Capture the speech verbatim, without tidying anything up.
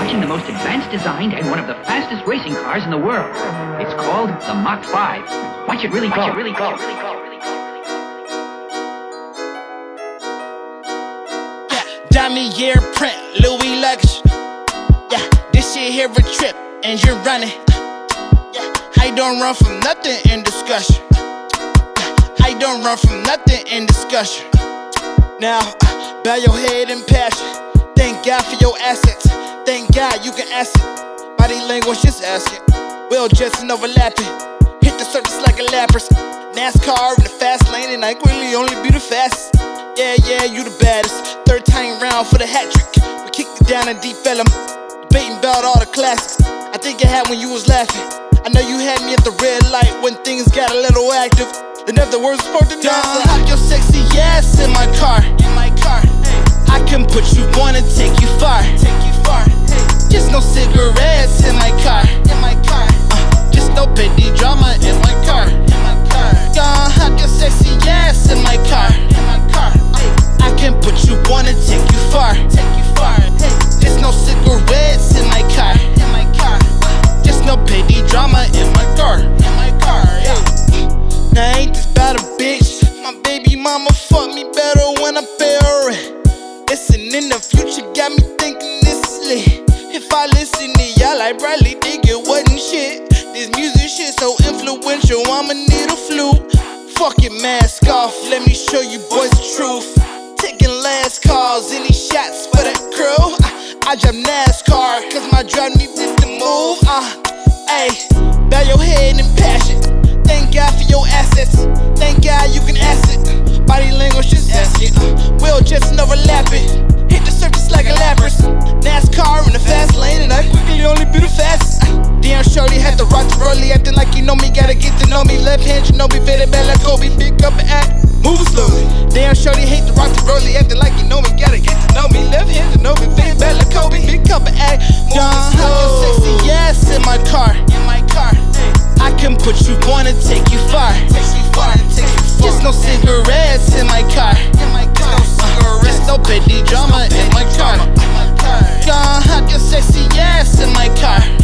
watching the most advanced designed and one of the fastest racing cars in the world. It's called the Mach five. Watch it really go. Watch it really go. Watch it really go. Yeah, Damier print, Louis luggage. Yeah, this shit here a trip, and you're running. Yeah, I don't run from nothing in discussion. Yeah, I don't run from nothing in discussion. Now, uh, bow your head in passion. Thank God for your assets. Thank God you can ask it. Body language just asking. Well, just an overlapping. Hit the surface like a lapras. NASCAR in the fast lane, and I really only be the fastest. Yeah, yeah, you the baddest. Third time round for the hat trick. We kicked it down in deep ellum. Debating about all the classics. I think I had when you was laughing. I know you had me at the red light when things got a little active. In other words, for the dance. Hop your sexy ass in my car. In my car. I can put you on and take you far. Take you far. Just no cigarettes in my car. In my car. Uh, just no petty drama in my car. In my car. Gonna hop your sexy ass in my car. In my car. I can put you on and take you far. Take you far. Just no cigarettes in my car. In my car. Just no petty drama in my car. In my car. Yeah. Now ain't this about a bitch. My baby mama fuck me better when I pay her rent. Listen, in the future got me thinking this is lit. If I listen to y'all, I probably think it wasn't shit. This music shit so influential, I'ma need a flute. Fuck it, mask off, let me show you boys the truth. Taking last calls, any shots for that crew? I, I drive NASCAR, cause my drive needs to move. Uh, ayy, bow your head in passion. Thank God for your assets. Thank God you can ask it. Body language just asking. Uh, we'll just overlapping. Hit the surface like a lapras. NASCAR in the fast lane, and I quickly only be the fastest. Uh, damn shorty had to rock the rollie, acting like you know me. Gotta get to know me. Left hand, you know me. Faded back like Kobe. Pick up and act, move slowly. Damn shorty hate to rock the rollie, acting like you know me. Gotta get to know me. Left hand, you know me. Faded back like Kobe. Pick up and act, move slowly. Hop your sexy ass in my car. In my car. I can put you on and take you far. Take you far. Just no cigarettes in my car. In my car. Uh, just no petty drama in my car. Gonna hop your sexy ass in my car.